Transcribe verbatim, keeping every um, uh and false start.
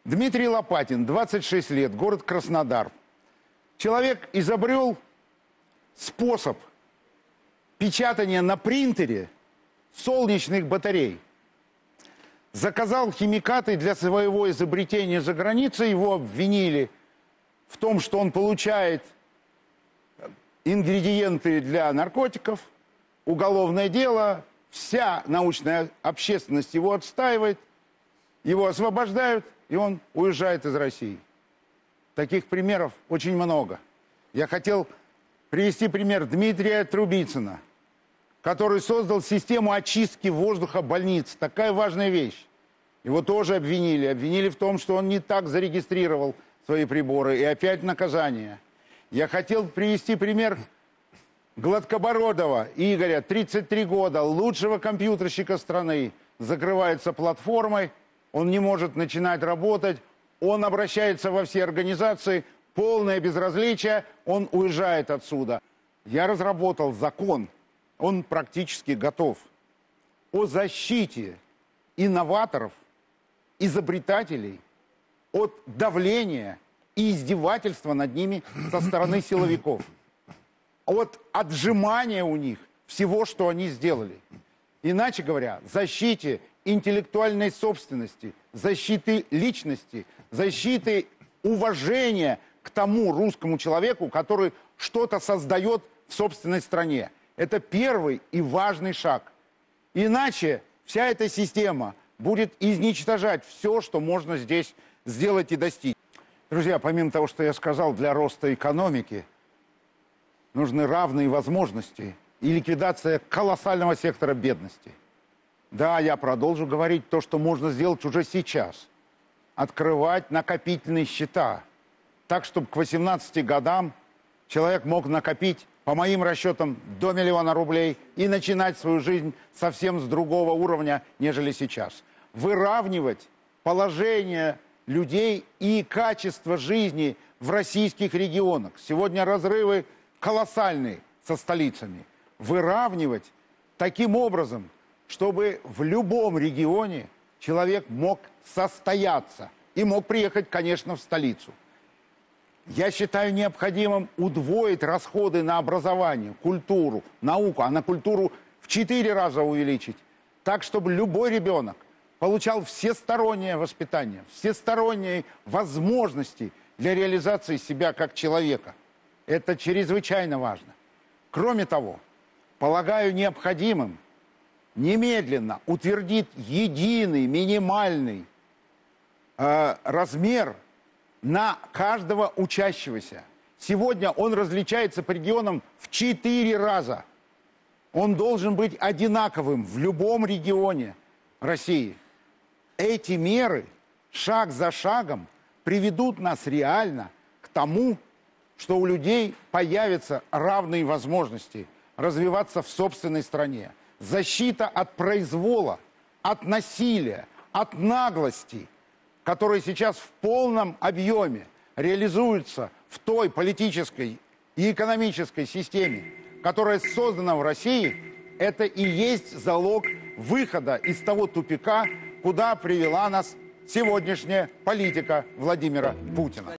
Дмитрий Лопатин, двадцать шесть лет, город Краснодар. Человек изобрел способ печатания на принтере солнечных батарей. Заказал химикаты для своего изобретения за границей, его обвинили в том, что он получает ингредиенты для наркотиков, уголовное дело, вся научная общественность его отстаивает, его освобождают, и он уезжает из России. Таких примеров очень много. Я хотел привести пример Дмитрия Трубицына, который создал систему очистки воздуха больниц. Такая важная вещь. Его тоже обвинили. Обвинили в том, что он не так зарегистрировал свои приборы. И опять наказание. Я хотел привести пример Гладкобородова Игоря, тридцать три года, лучшего компьютерщика страны. Закрывается платформой, он не может начинать работать, он обращается во все организации, полное безразличие, он уезжает отсюда. Я разработал закон, он практически готов, о защите инноваторов, изобретателей от давления и издевательства над ними со стороны силовиков, от отжимания у них всего, что они сделали. Иначе говоря, защите интеллектуальной собственности, защиты личности, защиты уважения к тому русскому человеку, который что-то создает в собственной стране. Это первый и важный шаг. Иначе вся эта система будет изничтожать все, что можно здесь сделать и достичь. Друзья, помимо того, что я сказал, для роста экономики нужны равные возможности и ликвидация колоссального сектора бедности. Да, я продолжу говорить то, что можно сделать уже сейчас. Открывать накопительные счета. Так, чтобы к восемнадцати годам человек мог накопить, по моим расчетам, до миллиона рублей и начинать свою жизнь совсем с другого уровня, нежели сейчас. Выравнивать положение людей и качество жизни в российских регионах. Сегодня разрывы колоссальные со столицами. Выравнивать таким образом, чтобы в любом регионе человек мог состояться и мог приехать, конечно, в столицу. Я считаю необходимым удвоить расходы на образование, культуру, науку, а на культуру в четыре раза увеличить, так, чтобы любой ребенок получал всестороннее воспитание, всесторонние возможности для реализации себя как человека. Это чрезвычайно важно. Кроме того, полагаю необходимым немедленно утвердить единый минимальный э, размер на каждого учащегося. Сегодня он различается по регионам в четыре раза. Он должен быть одинаковым в любом регионе России. Эти меры шаг за шагом приведут нас реально к тому, что у людей появятся равные возможности развиваться в собственной стране. Защита от произвола, от насилия, от наглости, которые сейчас в полном объеме реализуются в той политической и экономической системе, которая создана в России, это и есть залог выхода из того тупика, куда привела нас сегодняшняя политика Владимира Путина.